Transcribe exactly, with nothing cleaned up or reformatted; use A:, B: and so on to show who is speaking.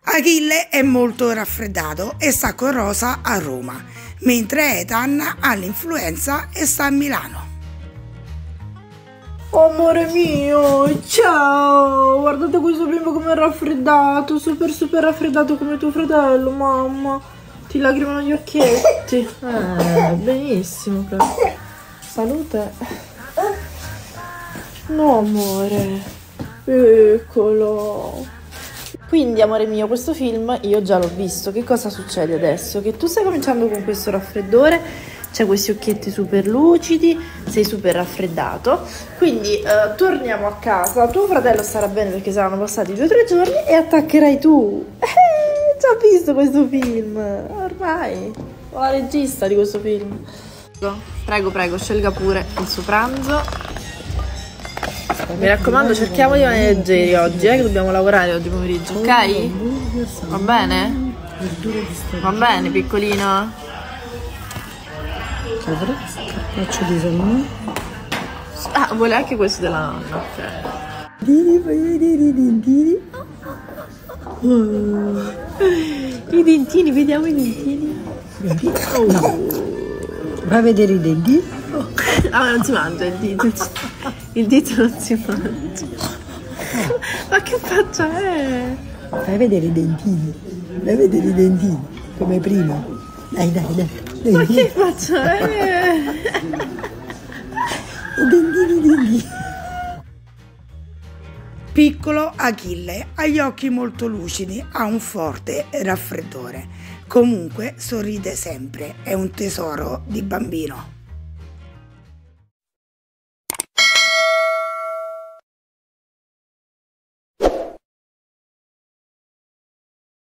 A: Achille è molto raffreddato e sta con Rosa a Roma, mentre Ethan ha l'influenza e sta a Milano.
B: Amore mio, ciao! Guardate questo bimbo come è raffreddato, super super raffreddato come tuo fratello, mamma. Ti lagrimano gli occhietti. Eh, benissimo proprio. Salute. No, amore. Eccolo. Quindi, amore mio, questo film io già l'ho visto. Che cosa succede adesso? Che tu stai cominciando con questo raffreddore, c'hai questi occhietti super lucidi, sei super raffreddato, quindi eh, torniamo a casa, tuo fratello starà bene perché saranno passati due o tre giorni e attaccherai tu. Eh, già visto questo film, ormai, ho la regista di questo film. Prego, prego, scelga pure il suo pranzo. Mi raccomando, cerchiamo di rimanere leggeri oggi, eh, che dobbiamo lavorare oggi pomeriggio, ok? Va bene? Va bene, piccolino?
C: Carpaccio di salmone.
B: Ah, vuole anche questo della nonna, ok. I dentini, vediamo i dentini.
C: Oh. No. Vai a vedere i denti.
B: Ah, non si mangia il dito. Il dito non si mangia. Ma che faccia è?
C: Vai a vedere i dentini. Vai a vedere i dentini. Come prima. Dai, dai, dai. dai
B: Ma
C: dai.
B: che faccia è?
C: I dentini, i dentini.
A: Piccolo Achille ha gli occhi molto lucidi, ha un forte raffreddore. Comunque sorride sempre, è un tesoro di bambino.